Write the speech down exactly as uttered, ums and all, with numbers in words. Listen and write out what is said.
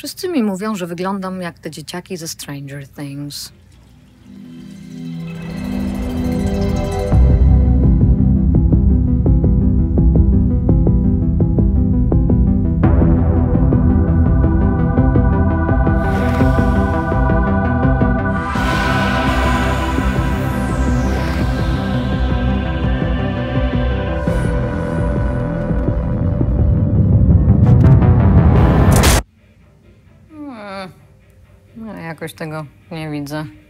Wszyscy mi mówią, że wyglądam jak te dzieciaki ze Stranger Things. No, jakoś tego nie widzę.